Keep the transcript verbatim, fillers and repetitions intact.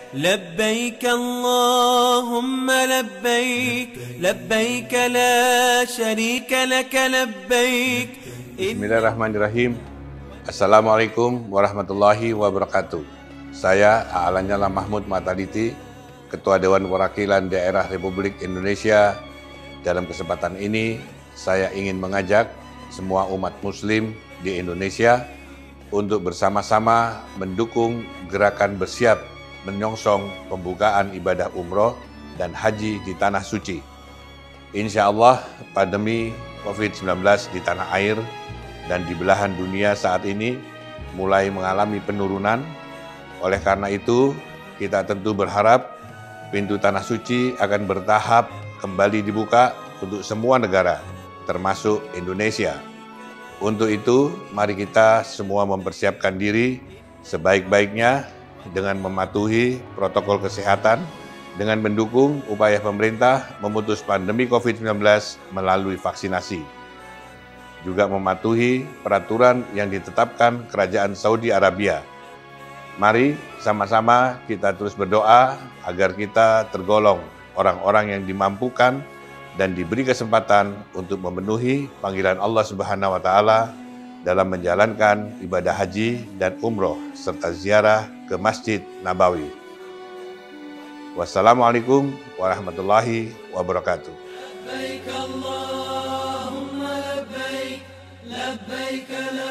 لبيك اللهم لبيك لبيك لا شريك لك لبيك. Bismillahirrohmannirrohim. Assalamu'alaikum warahmatullahi wabarakatuh. Saya LaNyalla Mahmud Mattalitti, Ketua Dewan Perwakilan Daerah Republik Indonesia. Dalam kesempatan ini, saya ingin mengajak semua umat muslim di Indonesia untuk bersama-sama mendukung gerakan Bersiap, menyongsong pembukaan ibadah umroh dan haji di Tanah Suci. Insya Allah pandemi covid sembilan belas di tanah air dan di belahan dunia saat ini mulai mengalami penurunan. Oleh karena itu, kita tentu berharap pintu Tanah Suci akan bertahap kembali dibuka untuk semua negara, termasuk Indonesia. Untuk itu, mari kita semua mempersiapkan diri sebaik-baiknya dengan mematuhi protokol kesehatan, dengan mendukung upaya pemerintah memutus pandemi covid sembilan belas melalui vaksinasi. Juga mematuhi peraturan yang ditetapkan Kerajaan Saudi Arabia. Mari sama-sama kita terus berdoa agar kita tergolong orang-orang yang dimampukan dan diberi kesempatan untuk memenuhi panggilan Allah Subhanahu wa Ta'ala dalam menjalankan ibadah haji dan umroh serta ziarah ke Masjid Nabawi. Wassalamu'alaikum warahmatullahi wabarakatuh. Labbaik Allahumma labbaik, labbaik la